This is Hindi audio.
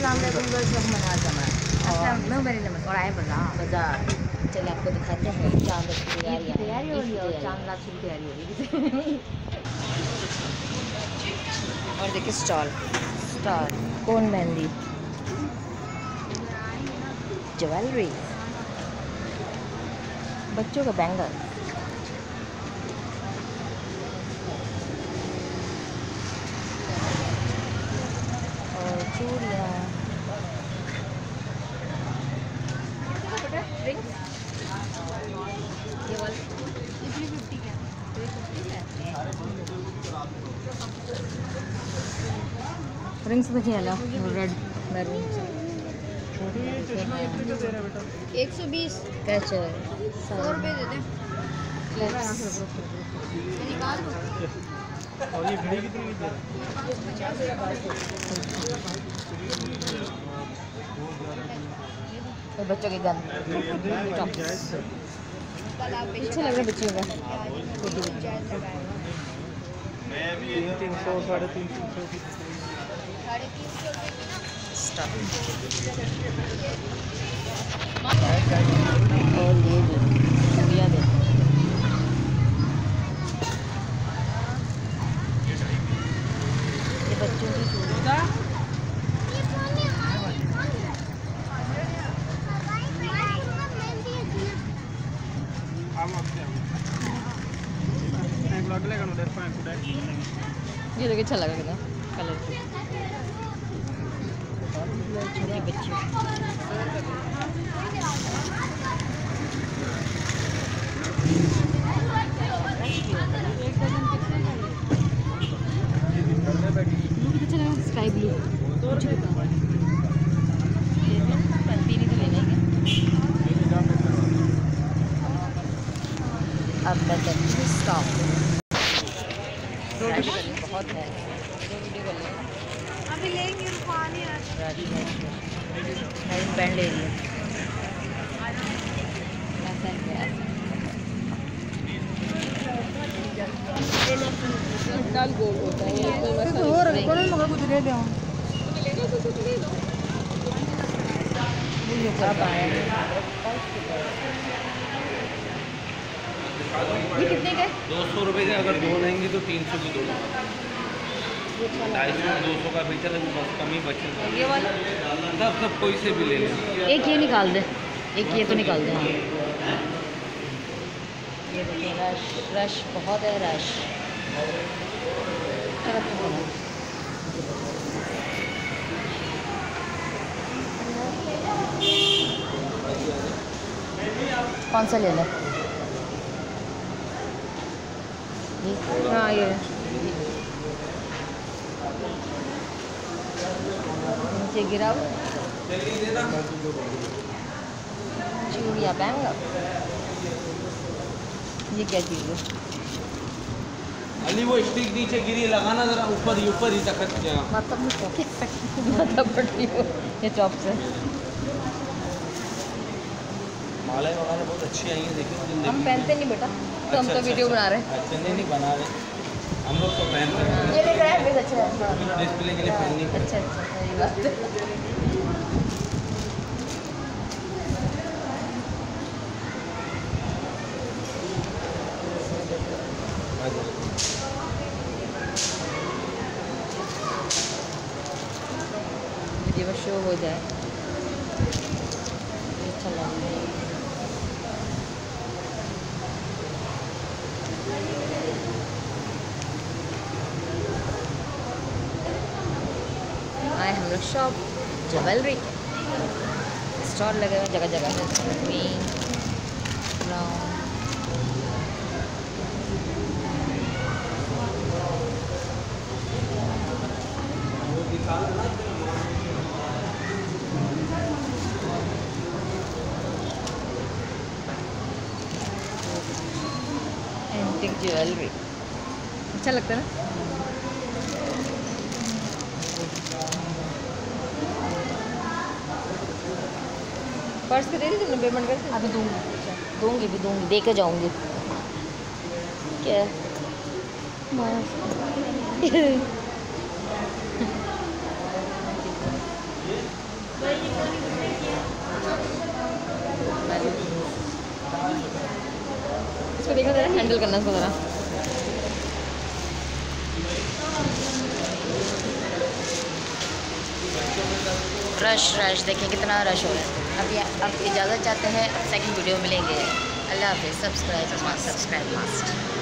और आए बाजार। चलिए आपको दिखाते हैं चांद की तैयारी हो रही है और चांद रात की तैयारी हो रही है। और देखिए स्टॉल कोन मेहंदी, ज्वेलरी, बच्चों का बैंगल और चूड़ियाँ। रिंग्स देखिए ना, रेड मैरून 120 कैच 100 रुपये दे दें। निकाल दो। और ये घड़ी कितनी की दे रहा है? बच्चों के गन अच्छा लग रहा है बच्चियों का। 300 350 और ये चूड़ियाँ दे, ये बच्चों की चूड़ियाँ। ये देखिए अच्छा लगा कितना कलरफुल। छोटी बच्ची स्काई ब्लू पीने तो लेना ही। अब मैं करती स्टॉप, बहुत है, वीडियो कर लेंगे अभी लेंगे पानी बैंड एरिया। गोल होता है कुछ ले दो। ये कितने के? 200 रुपये के, अगर दो लेंगे तो 300 की दो, 250 200 का भी चले, बस कम ही बचेगा। ये वाला सब कोई से भी ले लें। एक ये निकाल दे, एक ये तो निकाल दे। हाँ ये देखिए रश बहुत है, रश। कौन सा ले लें? हाँ ये नीचे गिरा चूड़िया बैंगल। ये क्या चीज़ है? अली वो स्टिक नीचे गिरी, लगाना जरा ऊपर ही तक जाएगा। मतलब पट्टी हो ये चॉप से। मालाएं वगैरह बहुत अच्छी आई हैं, देखिए। हम पहनते नहीं बेटा, तो हम तो वीडियो बना रहे हैं। अच्छा नहीं बना रहे, हम लोग तो पहनते हैं। ये लेकर आए, अच्छा है डिस्प्ले के लिए पहननी। अच्छा सही बात है। वीडियो शो हो जाए अच्छा लगेगा। आए हम लोग शॉप ज्वेलरी स्टॉल लगे हुए जगह जगह ग्रीन ब्राउन। एंटिक ज्वेलरी अच्छा लगता है ना। पर्स पे दे दी तुमने पेमेंट करके? अभी दूंगी। अच्छा दूंगी भी दूंगी, दे के जाऊंगी। क्या बस इसको देखो ज़रा, हैंडल करना इसको ज़रा। रश देखिए कितना रश हो रहा है। अभी अब इजाज़त चाहते हैं, सेकंड वीडियो मिलेंगे। अल्लाह हाफ़िज़। सब्सक्राइब मास्ट।